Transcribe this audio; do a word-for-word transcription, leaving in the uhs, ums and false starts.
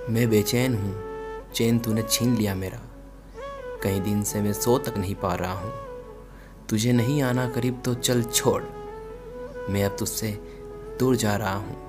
मैं बेचैन हूँ, चैन तूने छीन लिया मेरा। कई दिन से मैं सो तक नहीं पा रहा हूँ। तुझे नहीं आना करीब तो चल छोड़, मैं अब तुझसे दूर जा रहा हूँ।